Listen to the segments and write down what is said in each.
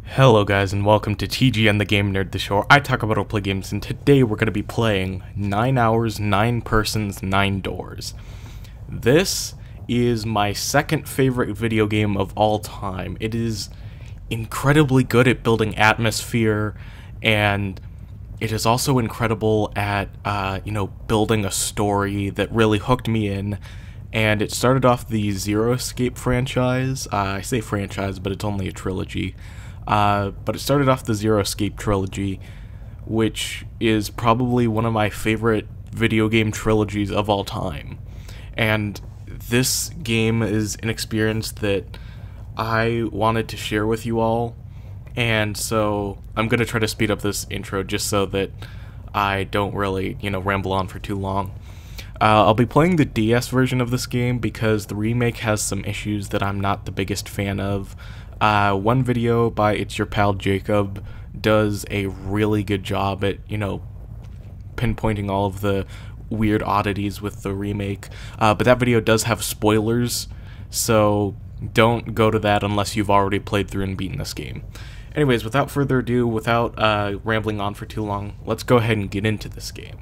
Hello guys and welcome to TGN the Game Nerd, the show where I talk about roleplay games, and today we're going to be playing 9 Hours, 9 Persons, 9 Doors. This is my second favorite video game of all time. It is incredibly good at building atmosphere, and it is also incredible at, building a story that really hooked me in. And it started off the Zero Escape franchise. I say franchise, but it's only a trilogy. But it started off the Zero Escape trilogy, which is probably one of my favorite video game trilogies of all time. And this game is an experience that I wanted to share with you all, and so I'm going to try to speed up this intro just so that I don't really, ramble on for too long. I'll be playing the DS version of this game because the remake has some issues that I'm not the biggest fan of. One video by It's Your Pal Jacob does a really good job at, pinpointing all of the weird oddities with the remake, but that video does have spoilers, so don't go to that unless you've already played through and beaten this game. Anyways, without further ado, without rambling on for too long, let's go ahead and get into this game.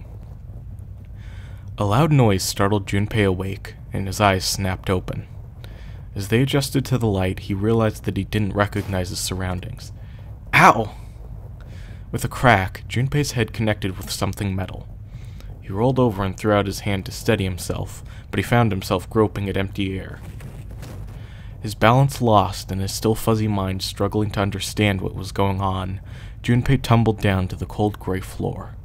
A loud noise startled Junpei awake, and his eyes snapped open. As they adjusted to the light, he realized that he didn't recognize his surroundings. Ow! With a crack, Junpei's head connected with something metal. He rolled over and threw out his hand to steady himself, but he found himself groping at empty air. His balance lost and his still fuzzy mind struggling to understand what was going on, Junpei tumbled down to the cold gray floor.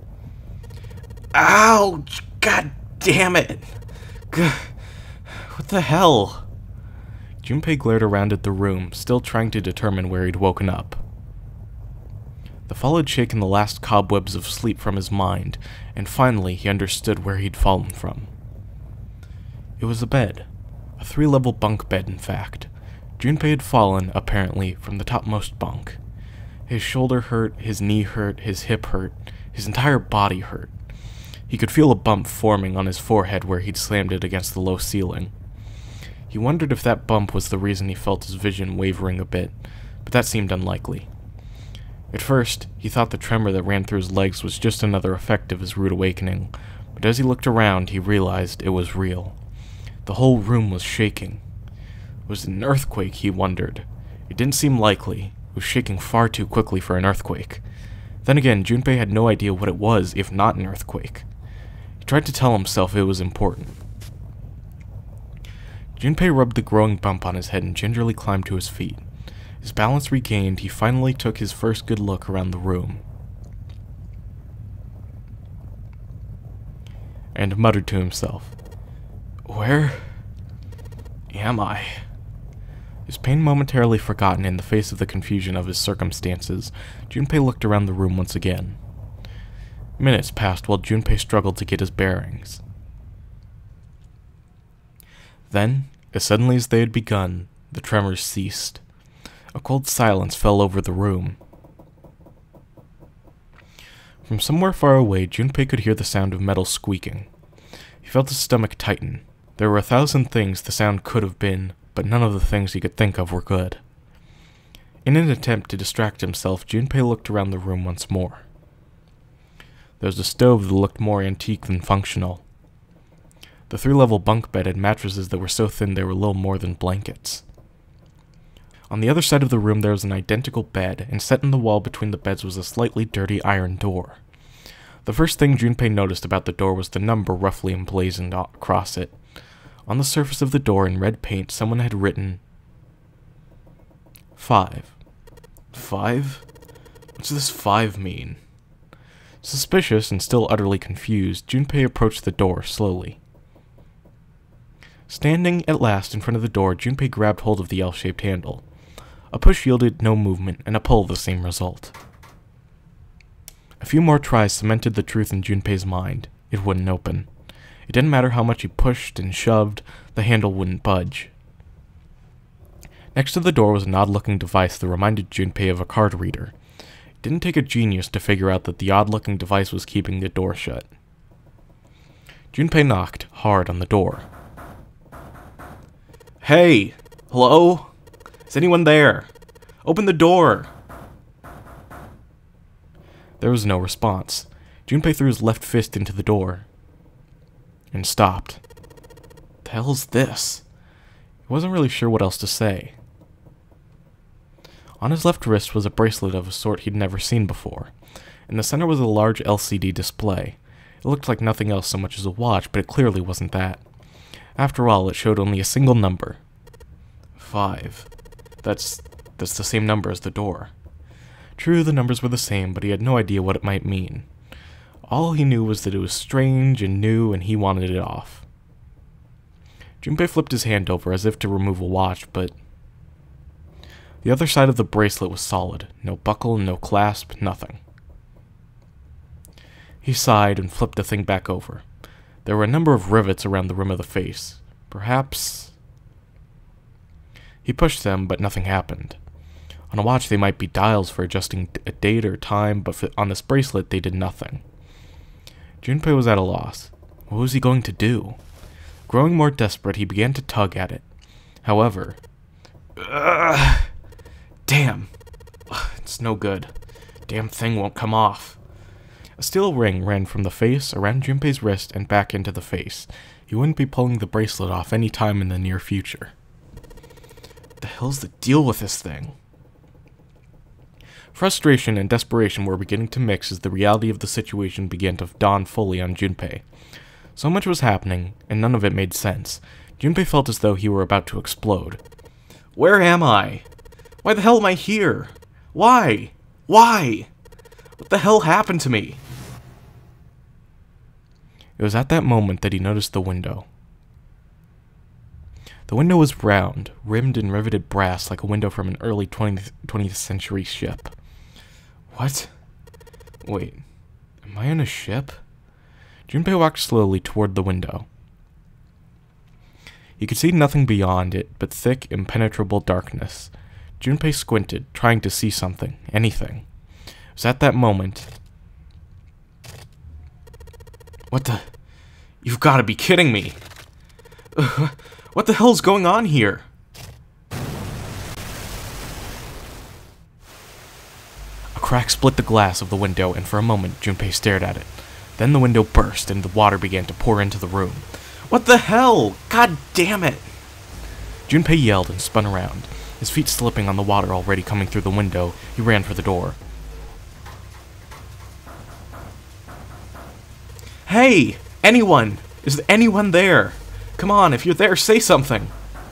Ouch! God damn it! What the hell? Junpei glared around at the room, still trying to determine where he'd woken up. The fall had shaken the last cobwebs of sleep from his mind, and finally he understood where he'd fallen from. It was a bed. A 3-level bunk bed, in fact. Junpei had fallen, apparently, from the topmost bunk. His shoulder hurt, his knee hurt, his hip hurt, his entire body hurt. He could feel a bump forming on his forehead where he'd slammed it against the low ceiling. He wondered if that bump was the reason he felt his vision wavering a bit, but that seemed unlikely. At first, he thought the tremor that ran through his legs was just another effect of his rude awakening, but as he looked around, he realized it was real. The whole room was shaking. Was it an earthquake, he wondered? It didn't seem likely. It was shaking far too quickly for an earthquake. Then again, Junpei had no idea what it was, if not an earthquake. He tried to tell himself it was important. Junpei rubbed the growing bump on his head and gingerly climbed to his feet. His balance regained, he finally took his first good look around the room, and muttered to himself, "Where am I?" His pain momentarily forgotten in the face of the confusion of his circumstances, Junpei looked around the room once again. Minutes passed while Junpei struggled to get his bearings. Then, as suddenly as they had begun, the tremors ceased. A cold silence fell over the room. From somewhere far away, Junpei could hear the sound of metal squeaking. He felt his stomach tighten. There were 1,000 things the sound could have been, but none of the things he could think of were good. In an attempt to distract himself, Junpei looked around the room once more. There was a stove that looked more antique than functional. The 3-level bunk bed had mattresses that were so thin they were little more than blankets. On the other side of the room there was an identical bed, and set in the wall between the beds was a slightly dirty iron door. The first thing Junpei noticed about the door was the number roughly emblazoned across it. On the surface of the door in red paint someone had written 5. 5? What's this 5 mean? Suspicious and still utterly confused, Junpei approached the door slowly. Standing at last in front of the door, Junpei grabbed hold of the L-shaped handle. A push yielded no movement, and a pull the same result. A few more tries cemented the truth in Junpei's mind. It wouldn't open. It didn't matter how much he pushed and shoved, the handle wouldn't budge. Next to the door was an odd-looking device that reminded Junpei of a card reader. It didn't take a genius to figure out that the odd-looking device was keeping the door shut. Junpei knocked hard on the door. "Hey! Hello? Is anyone there?" Open the door! There was no response. Junpei threw his left fist into the door and stopped. The hell's this? He wasn't really sure what else to say. On his left wrist was a bracelet of a sort he'd never seen before. In the center was a large LCD display. It looked like nothing else so much as a watch, but it clearly wasn't that. After all, it showed only a single number. 5. That's the same number as the door. True, the numbers were the same, but he had no idea what it might mean. All he knew was that it was strange and new, and he wanted it off. Junpei flipped his hand over as if to remove a watch, but the other side of the bracelet was solid. No buckle, no clasp, nothing. He sighed and flipped the thing back over. There were a number of rivets around the rim of the face. Perhaps... He pushed them, but nothing happened. On a watch, they might be dials for adjusting a date or time, but on this bracelet, they did nothing. Junpei was at a loss. What was he going to do? Growing more desperate, he began to tug at it. However... Damn! It's no good. Damn thing won't come off. A steel ring ran from the face, around Junpei's wrist, and back into the face. He wouldn't be pulling the bracelet off any time in the near future. What the hell's the deal with this thing? Frustration and desperation were beginning to mix as the reality of the situation began to dawn fully on Junpei. So much was happening, and none of it made sense. Junpei felt as though he were about to explode. Where am I? Why the hell am I here? Why? Why? What the hell happened to me? It was at that moment that he noticed the window. The window was round, rimmed in riveted brass like a window from an early 20th century ship. What? Wait, am I in a ship? Junpei walked slowly toward the window. He could see nothing beyond it but thick, impenetrable darkness. Junpei squinted, trying to see something, anything. It was at that moment... What the... You've got to be kidding me! What the hell's going on here? A crack split the glass of the window, and for a moment, Junpei stared at it. Then the window burst, and the water began to pour into the room. What the hell? God damn it! Junpei yelled and spun around. His feet slipping on the water already coming through the window, he ran for the door. Hey! Anyone! Is anyone there? Come on, if you're there, say something!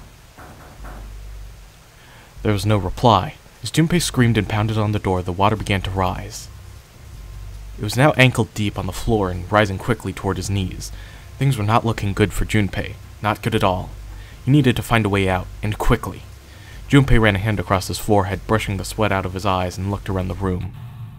There was no reply. As Junpei screamed and pounded on the door, the water began to rise. It was now ankle deep on the floor and rising quickly toward his knees. Things were not looking good for Junpei. Not good at all. He needed to find a way out, and quickly. Junpei ran a hand across his forehead, brushing the sweat out of his eyes, and looked around the room.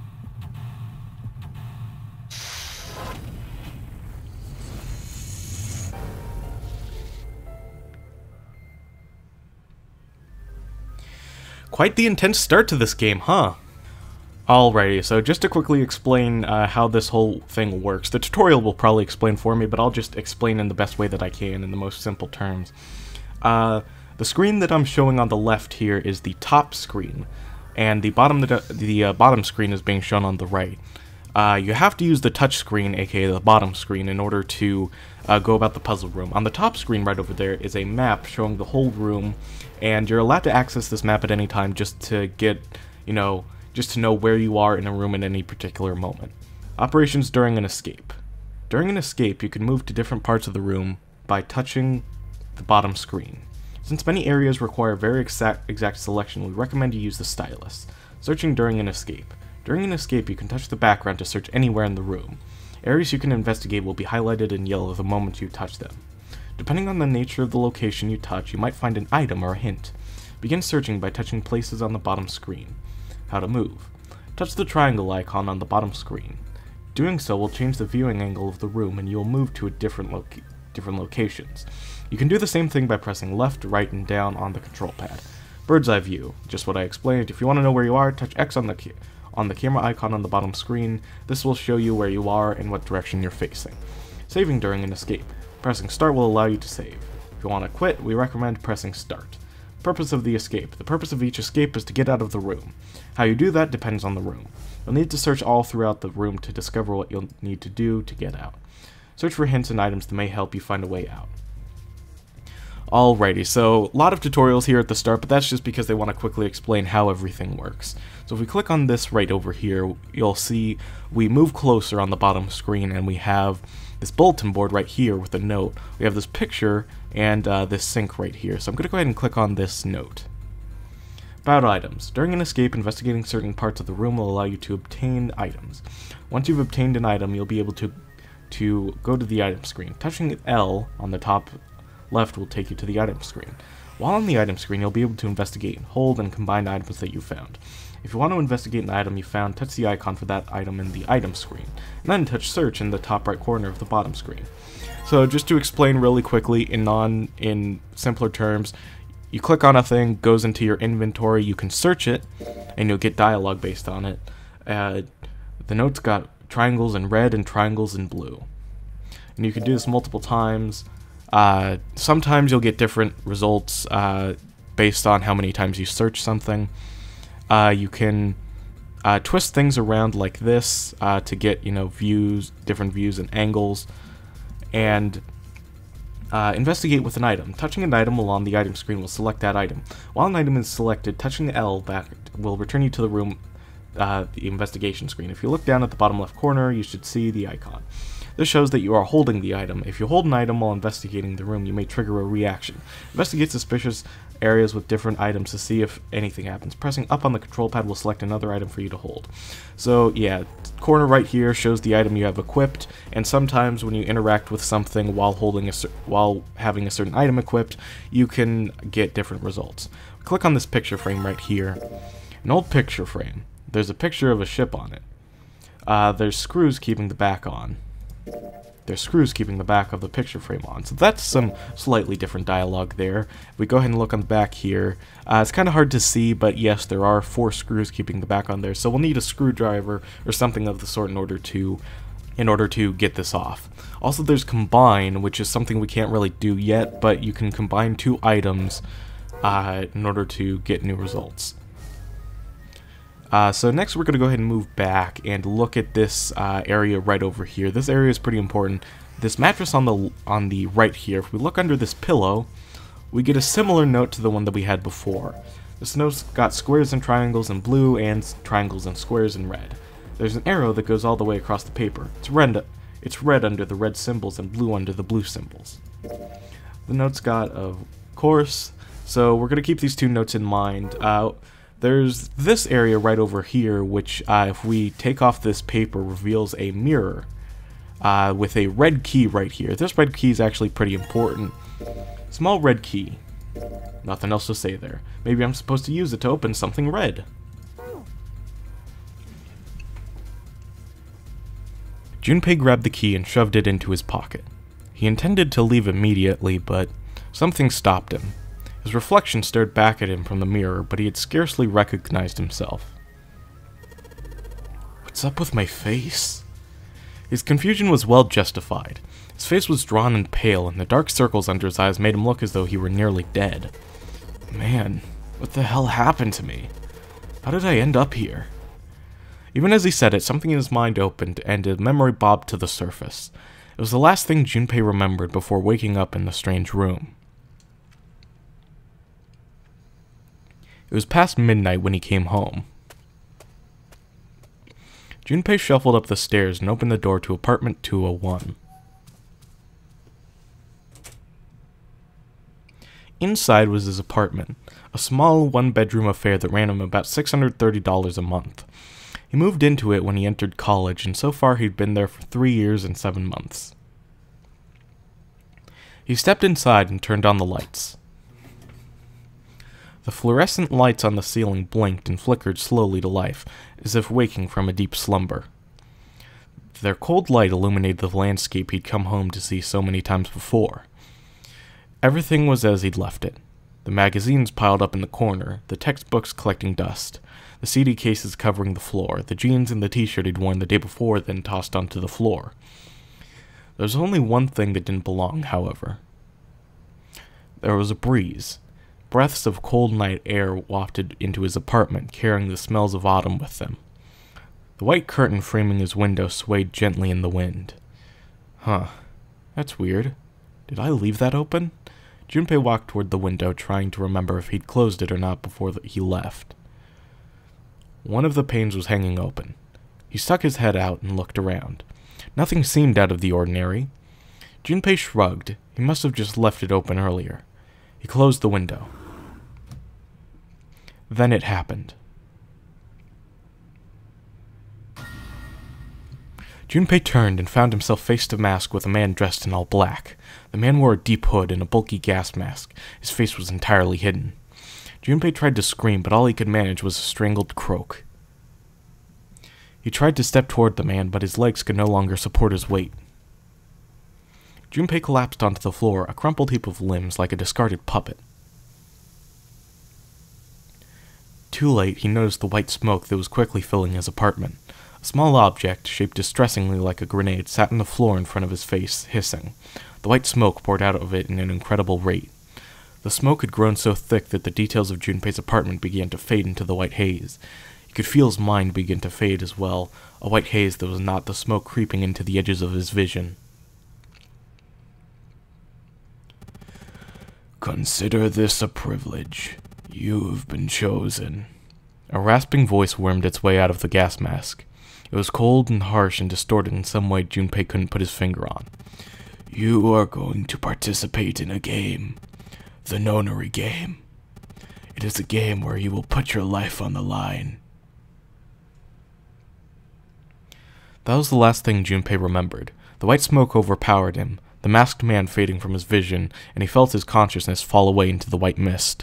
Quite the intense start to this game, huh? Alrighty, so just to quickly explain how this whole thing works. The tutorial will probably explain for me, but I'll just explain in the best way that I can in the most simple terms. The screen that I'm showing on the left here is the top screen, and the bottom screen is being shown on the right. You have to use the touch screen, aka the bottom screen, in order to go about the puzzle room. On the top screen right over there is a map showing the whole room, and you're allowed to access this map at any time just to get, just to know where you are in a room at any particular moment. Operations during an escape. During an escape, you can move to different parts of the room by touching the bottom screen. Since many areas require very exact selection, we recommend you use the stylus. Searching during an escape. During an escape, you can touch the background to search anywhere in the room. Areas you can investigate will be highlighted in yellow the moment you touch them. Depending on the nature of the location you touch, you might find an item or a hint. Begin searching by touching places on the bottom screen. How to move. Touch the triangle icon on the bottom screen. Doing so will change the viewing angle of the room and you will move to different locations. You can do the same thing by pressing left, right, and down on the control pad. Bird's eye view. Just what I explained. If you want to know where you are, touch X on the camera icon on the bottom screen. This will show you where you are and what direction you're facing. Saving during an escape. Pressing start will allow you to save. If you want to quit, we recommend pressing start. purpose of the escape. The purpose of each escape is to get out of the room. How you do that depends on the room. You'll need to search all throughout the room to discover what you'll need to do to get out. Search for hints and items that may help you find a way out. Alrighty, so a lot of tutorials here at the start, but that's just because they want to quickly explain how everything works. So if we click on this right over here, you'll see we move closer on the bottom screen and we have this bulletin board right here with a note. We have this picture and this sink right here. So I'm going to go ahead and click on this note. About items. During an escape, investigating certain parts of the room will allow you to obtain items. Once you've obtained an item, you'll be able to go to the item screen. Touching L on the top left will take you to the item screen. While on the item screen, you'll be able to investigate, hold, and combine items that you found. If you want to investigate an item you found, touch the icon for that item in the item screen, and then touch search in the top right corner of the bottom screen. So just to explain really quickly in simpler terms, you click on a thing, goes into your inventory, you can search it, and you'll get dialogue based on it. The note's got triangles in red and triangles in blue. And you can do this multiple times. Sometimes you'll get different results based on how many times you search something. You can twist things around like this to get, different views and angles, and investigate with an item. Touching an item along the item screen will select that item. While an item is selected, touching L back will return you to the room, the investigation screen. If you look down at the bottom left corner, you should see the icon. This shows that you are holding the item. If you hold an item while investigating the room, you may trigger a reaction. Investigate suspicious areas with different items to see if anything happens. Pressing up on the control pad will select another item for you to hold. So yeah, corner right here shows the item you have equipped, and sometimes when you interact with something while having a certain item equipped, you can get different results. Click on this picture frame right here. An old picture frame. There's a picture of a ship on it. There's screws keeping the back on. There's screws keeping the back of the picture frame on. So that's some slightly different dialogue there. If we go ahead and look on the back here, it's kind of hard to see, but yes, there are 4 screws keeping the back on there. So we'll need a screwdriver or something of the sort in order to get this off. Also, there's combine, which is something we can't really do yet, but you can combine 2 items in order to get new results. So next we're going to go ahead and move back and look at this area right over here. This area is pretty important. This mattress on the right here, if we look under this pillow, we get a similar note to the one that we had before. This note's got squares and triangles in blue and triangles and squares in red. There's an arrow that goes all the way across the paper. It's red under the red symbols and blue under the blue symbols. The note's got a course, so we're going to keep these 2 notes in mind. There's this area right over here, which if we take off this paper, reveals a mirror with a red key right here. This red key is actually pretty important. Small red key. Nothing else to say there. Maybe I'm supposed to use it to open something red. Junpei grabbed the key and shoved it into his pocket. He intended to leave immediately, but something stopped him. His reflection stared back at him from the mirror, but he had scarcely recognized himself. What's up with my face? His confusion was well justified. His face was drawn and pale, and the dark circles under his eyes made him look as though he were nearly dead. Man, what the hell happened to me? How did I end up here? Even as he said it, something in his mind opened, and a memory bobbed to the surface. It was the last thing Junpei remembered before waking up in the strange room. It was past midnight when he came home. Junpei shuffled up the stairs and opened the door to apartment 201. Inside was his apartment, a small one-bedroom affair that ran him about $630 a month. He moved into it when he entered college, and so far he'd been there for 3 years and 7 months. He stepped inside and turned on the lights. The fluorescent lights on the ceiling blinked and flickered slowly to life, as if waking from a deep slumber. Their cold light illuminated the landscape he'd come home to see so many times before. Everything was as he'd left it. The magazines piled up in the corner, the textbooks collecting dust, the CD cases covering the floor, the jeans and the t-shirt he'd worn the day before then tossed onto the floor. There was only one thing that didn't belong, however. There was a breeze. Breaths of cold night air wafted into his apartment, carrying the smells of autumn with them. The white curtain framing his window swayed gently in the wind. Huh. That's weird. Did I leave that open? Junpei walked toward the window, trying to remember if he'd closed it or not before he left. One of the panes was hanging open. He stuck his head out and looked around. Nothing seemed out of the ordinary. Junpei shrugged. He must have just left it open earlier. He closed the window. Then it happened. Junpei turned and found himself face to mask with a man dressed in all black. The man wore a deep hood and a bulky gas mask. His face was entirely hidden. Junpei tried to scream, but all he could manage was a strangled croak. He tried to step toward the man, but his legs could no longer support his weight. Junpei collapsed onto the floor, a crumpled heap of limbs like a discarded puppet. Too late, he noticed the white smoke that was quickly filling his apartment. A small object, shaped distressingly like a grenade, sat on the floor in front of his face, hissing. The white smoke poured out of it in an incredible rate. The smoke had grown so thick that the details of Junpei's apartment began to fade into the white haze. He could feel his mind begin to fade as well, a white haze that was not the smoke creeping into the edges of his vision. Consider this a privilege. You've been chosen. A rasping voice wormed its way out of the gas mask. It was cold and harsh and distorted in some way Junpei couldn't put his finger on. You are going to participate in a game. The Nonary game. It is a game where you will put your life on the line. That was the last thing Junpei remembered. The white smoke overpowered him, the masked man fading from his vision, and he felt his consciousness fall away into the white mist.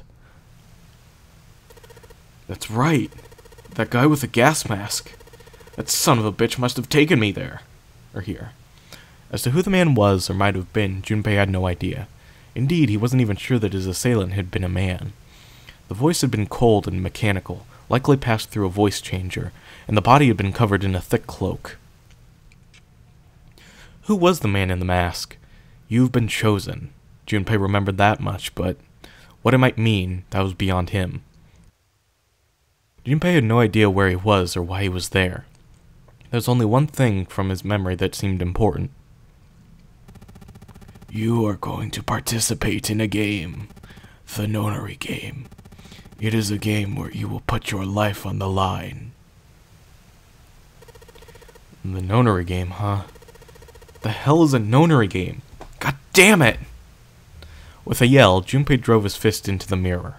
That's right. That guy with the gas mask. That son of a bitch must have taken me there. Or here. As to who the man was or might have been, Junpei had no idea. Indeed, he wasn't even sure that his assailant had been a man. The voice had been cold and mechanical, likely passed through a voice changer, and the body had been covered in a thick cloak. Who was the man in the mask? You've been chosen. Junpei remembered that much, but what it might mean, that was beyond him. Junpei had no idea where he was or why he was there. There was only one thing from his memory that seemed important. You are going to participate in a game. The Nonary game. It is a game where you will put your life on the line. The Nonary game, huh? The hell is a Nonary game? God damn it! With a yell, Junpei drove his fist into the mirror.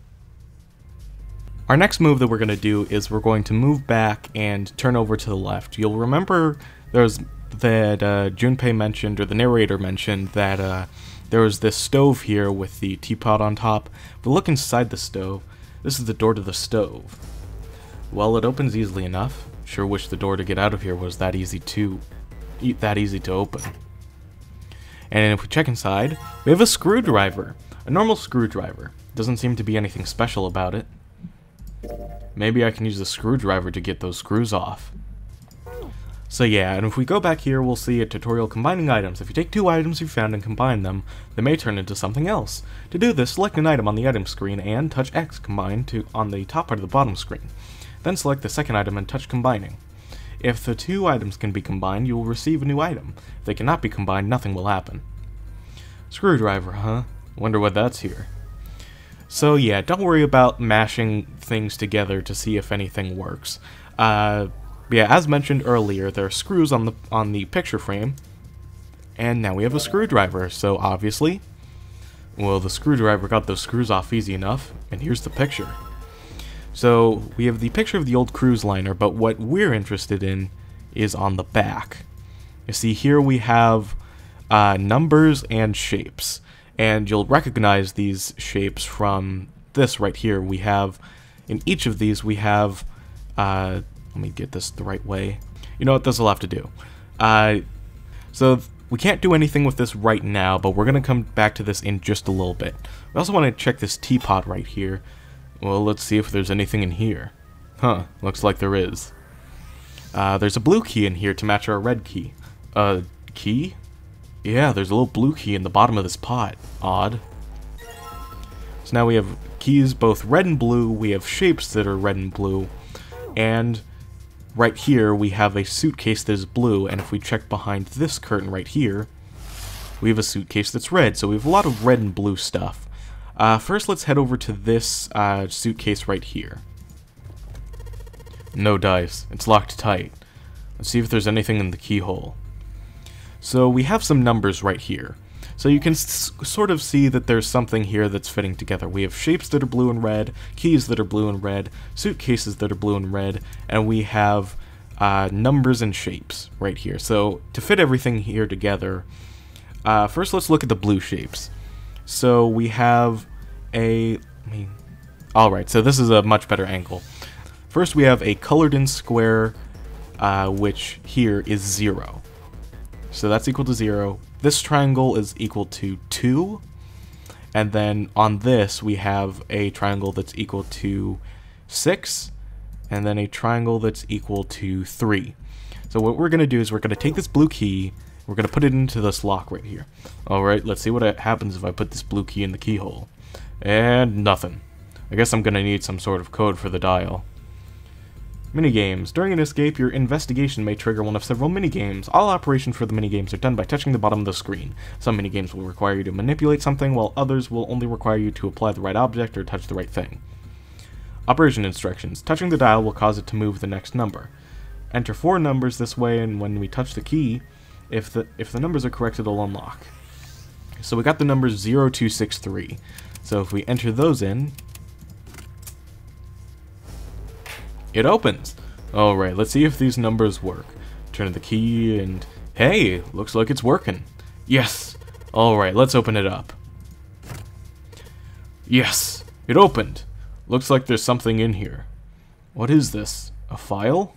Our next move that we're going to do is we're going to move back and turn over to the left. You'll remember that Junpei mentioned, or the narrator mentioned, that there was this stove here with the teapot on top. If we look inside the stove, this is the door to the stove. Well, it opens easily enough. Sure wish the door to get out of here was that easy to open. And if we check inside, we have a screwdriver. A normal screwdriver. Doesn't seem to be anything special about it. Maybe I can use the screwdriver to get those screws off. So yeah, and if we go back here, we'll see a tutorial combining items. If you take two items you found and combine them, they may turn into something else. To do this, select an item on the item screen and touch X combine on the top part of the bottom screen. Then select the second item and touch combining. If the two items can be combined, you will receive a new item. If they cannot be combined, nothing will happen. Screwdriver, huh? Wonder what that's here. So yeah, don't worry about mashing things together to see if anything works. Yeah, as mentioned earlier, there are screws on the picture frame, and now we have a screwdriver. So obviously, well, the screwdriver got those screws off easy enough, and here's the picture. So we have the picture of the old cruise liner, but what we're interested in is on the back. You see, here we have numbers and shapes. And you'll recognize these shapes from this right here. We have, in each of these, we have, let me get this the right way. You know what, this will have to do. So we can't do anything with this right now, but we're going to come back to this in just a little bit. We also want to check this teapot right here. Well, let's see if there's anything in here. Huh, looks like there is. There's a blue key in here to match our red key. Key? Yeah, there's a little blue key in the bottom of this pot. Odd. So now we have keys both red and blue, we have shapes that are red and blue, and right here we have a suitcase that is blue, and if we check behind this curtain right here, we have a suitcase that's red, so we have a lot of red and blue stuff. First, let's head over to this suitcase right here. No dice. It's locked tight. Let's see if there's anything in the keyhole. So we have some numbers right here. So you can sort of see that there's something here that's fitting together. We have shapes that are blue and red, keys that are blue and red, suitcases that are blue and red, and we have numbers and shapes right here. So to fit everything here together, first let's look at the blue shapes. So we have alright, so this is a much better angle. First we have a colored in square, which here is 0. So that's equal to 0. This triangle is equal to 2. And then on this we have a triangle that's equal to 6. And then a triangle that's equal to 3. So what we're going to do is we're going to take this blue key, we're going to put it into this lock right here. Alright, let's see what happens if I put this blue key in the keyhole. And nothing. I guess I'm going to need some sort of code for the dial. Minigames. During an escape, your investigation may trigger one of several minigames. All operations for the minigames are done by touching the bottom of the screen. Some minigames will require you to manipulate something, while others will only require you to apply the right object or touch the right thing. Operation instructions. Touching the dial will cause it to move the next number. Enter 4 numbers this way, and when we touch the key, if the numbers are correct, it'll unlock. So we got the numbers 0, 2, 6, 3. So if we enter those in, it opens. Alright, let's see if these numbers work. Turn the key and hey, looks like it's working. Yes! Alright, let's open it up. Yes! It opened! Looks like there's something in here. What is this? A file?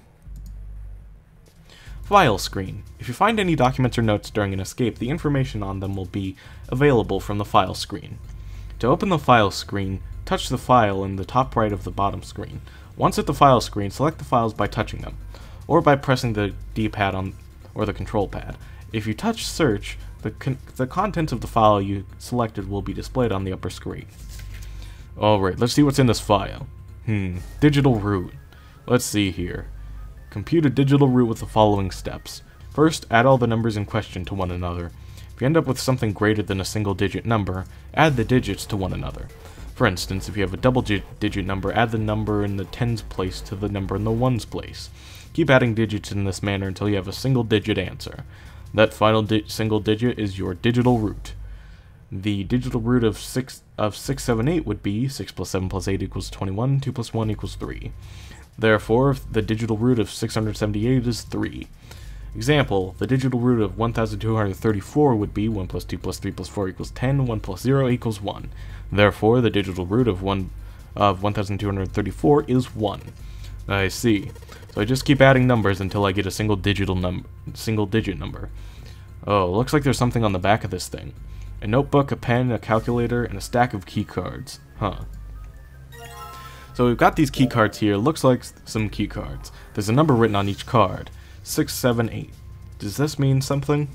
File screen. If you find any documents or notes during an escape, the information on them will be available from the file screen. To open the file screen, touch the file in the top right of the bottom screen. Once at the file screen, select the files by touching them, or by pressing the D-pad or the control pad. If you touch search, the contents of the file you selected will be displayed on the upper screen. Alright, let's see what's in this file. Digital root. Let's see here. Compute a digital root with the following steps. First, add all the numbers in question to one another. If you end up with something greater than a single-digit number, add the digits to one another. For instance, if you have a double-digit number, add the number in the tens place to the number in the ones place. Keep adding digits in this manner until you have a single-digit answer. That final single digit is your digital root. The digital root of 678 would be 6 plus 7 plus 8 equals 21, 2 plus 1 equals 3. Therefore, the digital root of 678 is 3. Example, the digital root of 1234 would be 1 plus 2 plus 3 plus 4 equals 10, 1 plus 0 equals 1. Therefore, the digital root of 1234 is 1. I see. So I just keep adding numbers until I get a single digit number. Oh, looks like there's something on the back of this thing. A notebook, a pen, a calculator, and a stack of key cards. Huh. So we've got these key cards here. Looks like some key cards. There's a number written on each card. 6, 7, 8. Does this mean something?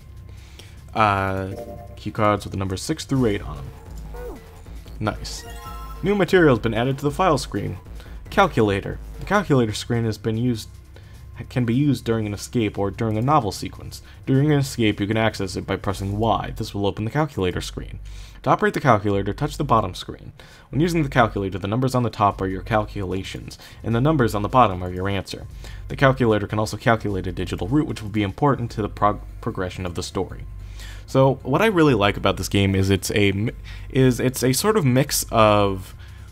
Key cards with the numbers 6 through 8 on them. Nice. New material has been added to the file screen. Calculator. The calculator screen can be used during an escape or during a novel sequence. During an escape, you can access it by pressing Y. This will open the calculator screen. To operate the calculator, touch the bottom screen. When using the calculator, the numbers on the top are your calculations, and the numbers on the bottom are your answer. The calculator can also calculate a digital root, which will be important to the progression of the story. So, what I really like about this game is it's a sort of mix of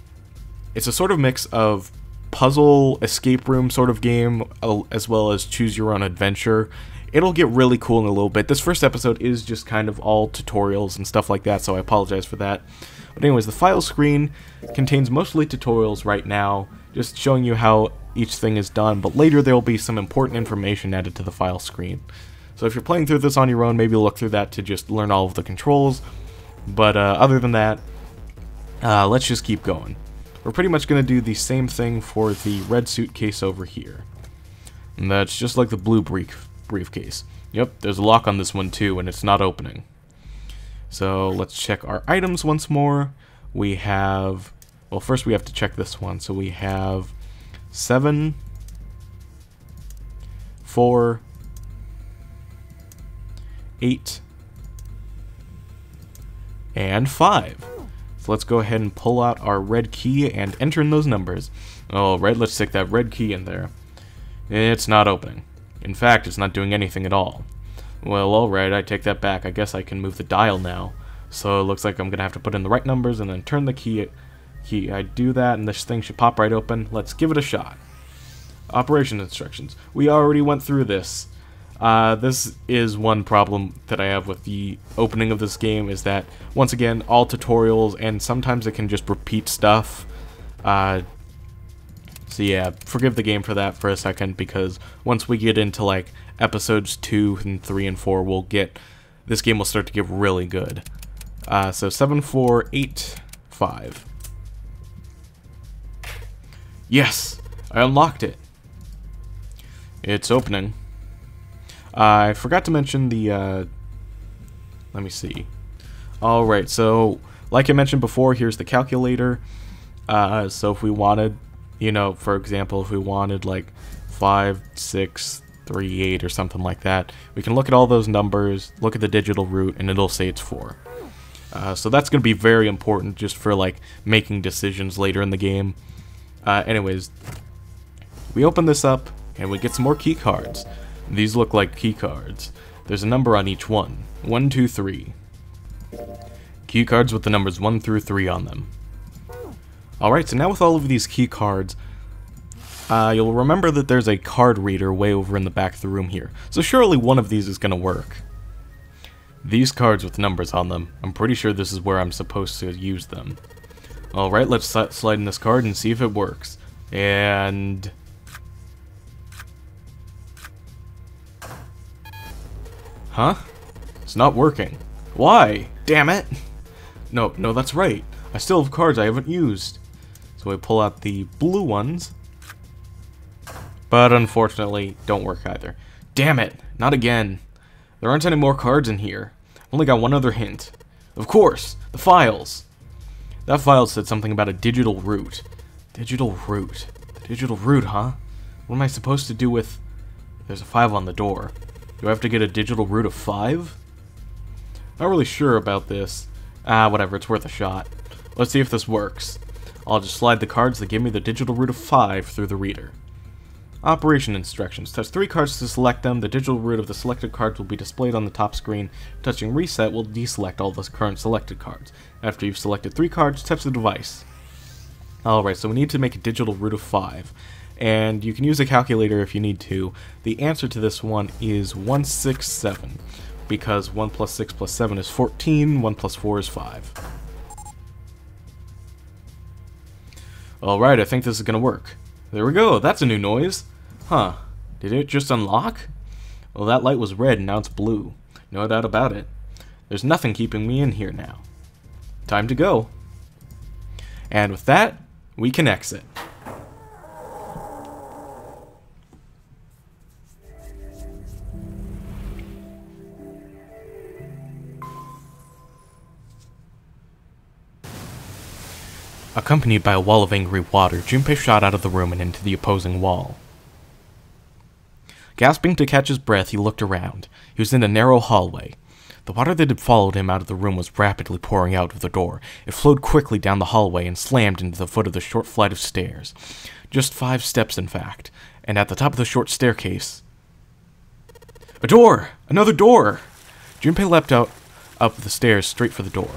puzzle, escape room sort of game, as well as choose your own adventure. It'll get really cool in a little bit. This first episode is just kind of all tutorials and stuff like that, so I apologize for that. But anyways, the file screen contains mostly tutorials right now, just showing you how each thing is done, but later there will be some important information added to the file screen. So if you're playing through this on your own, maybe look through that to just learn all of the controls. But other than that, let's just keep going. We're pretty much going to do the same thing for the red suitcase over here. And that's just like the blue briefcase. Yep, there's a lock on this one too, and it's not opening. So let's check our items once more. we have, well, first we have to check this one. So we have 7, 4, 8, and 5. So let's go ahead and pull out our red key and enter in those numbers. Alright, let's stick that red key in there. It's not opening. In fact, it's not doing anything at all. Well, alright, I take that back. I guess I can move the dial now. So it looks like I'm going to have to put in the right numbers and then turn the key. I do that and this thing should pop right open. Let's give it a shot. Operation instructions. We already went through this. This is one problem that I have with the opening of this game, is that, once again, all tutorials, and sometimes it can just repeat stuff. So yeah, forgive the game for that for a second, because once we get into, like, episodes 2 and 3 and 4, this game will start to get really good. So 7, 4, 8, 5. Yes! I unlocked it! It's opening. I forgot to mention the, let me see. Alright, so, like I mentioned before, here's the calculator. So if we wanted, you know, for example, if we wanted, like, 5, 6, 3, 8, or something like that, we can look at all those numbers, look at the digital root, and it'll say it's 4. So that's going to be very important just for, like, making decisions later in the game. Anyways, we open this up, and we get some more key cards. These look like key cards. There's a number on each one. 1, 2, 3. Key cards with the numbers 1 through 3 on them. Alright, so now with all of these key cards, you'll remember that there's a card reader way over in the back of the room here. So surely one of these is going to work. These cards with numbers on them, I'm pretty sure this is where I'm supposed to use them. Alright, let's slide in this card and see if it works. And... huh? It's not working. Why? Damn it! No, that's right. I still have cards I haven't used. So I pull out the blue ones. But unfortunately, don't work either. Damn it! Not again. There aren't any more cards in here. I've only got one other hint. Of course! The files! That file said something about a digital root. Digital root. Digital root, huh? What am I supposed to do with... There's a 5 on the door. Do I have to get a digital root of 5? Not really sure about this. Whatever, it's worth a shot. Let's see if this works. I'll just slide the cards that give me the digital root of 5 through the reader. Operation instructions. Touch 3 cards to select them. The digital root of the selected cards will be displayed on the top screen. Touching reset will deselect all the current selected cards. After you've selected 3 cards, touch the device. Alright, so we need to make a digital root of 5. And you can use a calculator if you need to. The answer to this one is 167, because 1 plus 6 plus 7 is 14, 1 plus 4 is 5. Alright, I think this is gonna work. There we go, that's a new noise. Huh, did it just unlock? Well, that light was red and now it's blue. No doubt about it. There's nothing keeping me in here now. Time to go. And with that, we can exit. Accompanied by a wall of angry water, Junpei shot out of the room and into the opposing wall. Gasping to catch his breath, he looked around. He was in a narrow hallway. The water that had followed him out of the room was rapidly pouring out of the door. It flowed quickly down the hallway and slammed into the foot of the short flight of stairs. Just 5 steps, in fact. And at the top of the short staircase... a door! Another door! Junpei leapt out up the stairs straight for the door.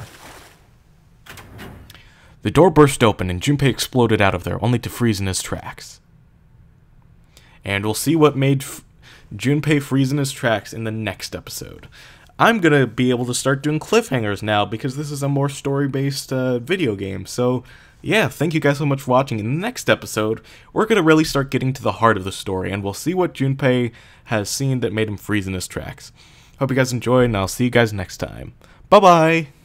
The door burst open and Junpei exploded out of there, only to freeze in his tracks. And we'll see what made Junpei freeze in his tracks in the next episode. I'm gonna be able to start doing cliffhangers now because this is a more story-based video game. So, yeah, thank you guys so much for watching. In the next episode, we're gonna really start getting to the heart of the story, and we'll see what Junpei has seen that made him freeze in his tracks. Hope you guys enjoyed, and I'll see you guys next time. Bye-bye!